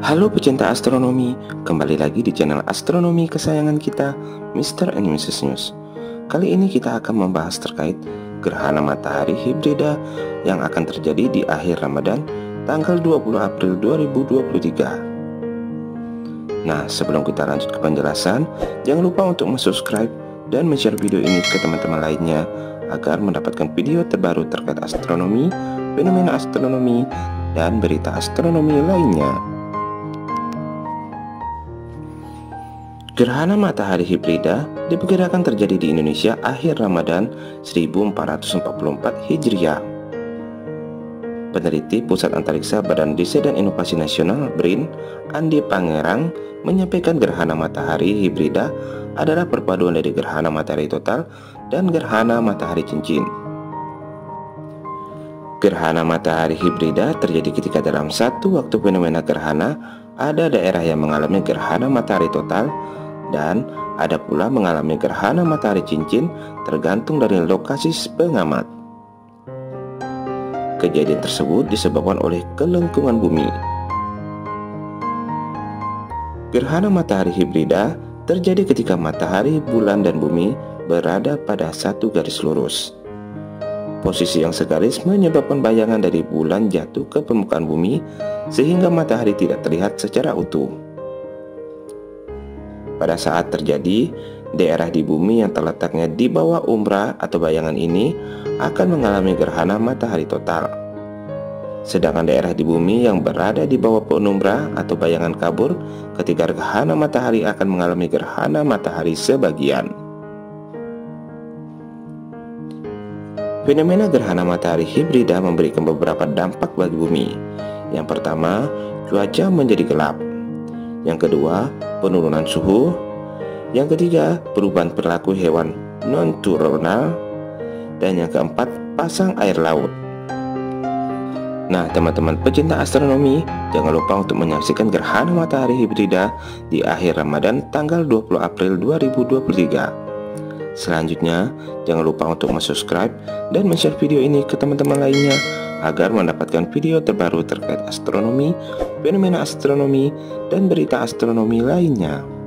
Halo pecinta astronomi, kembali lagi di channel astronomi kesayangan kita, Mr. and Mrs. News. Kali ini kita akan membahas terkait gerhana matahari hibrida yang akan terjadi di akhir Ramadan tanggal 20 April 2023. Nah, sebelum kita lanjut ke penjelasan, jangan lupa untuk subscribe dan share video ini ke teman-teman lainnya agar mendapatkan video terbaru terkait astronomi, fenomena astronomi, dan berita astronomi lainnya. Gerhana matahari hibrida diperkirakan terjadi di Indonesia akhir Ramadan 1444 Hijriah. Peneliti Pusat Antariksa Badan Riset dan Inovasi Nasional BRIN, Andi Pangerang, menyampaikan gerhana matahari hibrida adalah perpaduan dari gerhana matahari total dan gerhana matahari cincin. Gerhana matahari hibrida terjadi ketika dalam satu waktu fenomena gerhana ada daerah yang mengalami gerhana matahari total dan ada pula mengalami gerhana matahari cincin, tergantung dari lokasi pengamat. Kejadian tersebut disebabkan oleh kelengkungan bumi. Gerhana matahari hibrida terjadi ketika matahari, bulan, dan bumi berada pada satu garis lurus. Posisi yang segaris menyebabkan bayangan dari bulan jatuh ke permukaan bumi sehingga matahari tidak terlihat secara utuh. Pada saat terjadi, daerah di bumi yang terletaknya di bawah umbra atau bayangan ini akan mengalami gerhana matahari total. Sedangkan daerah di bumi yang berada di bawah penumbra atau bayangan kabur ketika gerhana matahari akan mengalami gerhana matahari sebagian. Fenomena gerhana matahari hibrida memberikan beberapa dampak bagi bumi. Yang pertama, cuaca menjadi gelap. Yang kedua, penurunan suhu. Yang ketiga, perubahan perilaku hewan non-turnal. Dan yang keempat, pasang air laut. Nah, teman-teman pecinta astronomi, jangan lupa untuk menyaksikan gerhana matahari hibrida di akhir Ramadan tanggal 20 April 2023. Selanjutnya, jangan lupa untuk subscribe dan share video ini ke teman-teman lainnya agar mendapatkan video terbaru terkait astronomi, fenomena astronomi, dan berita astronomi lainnya.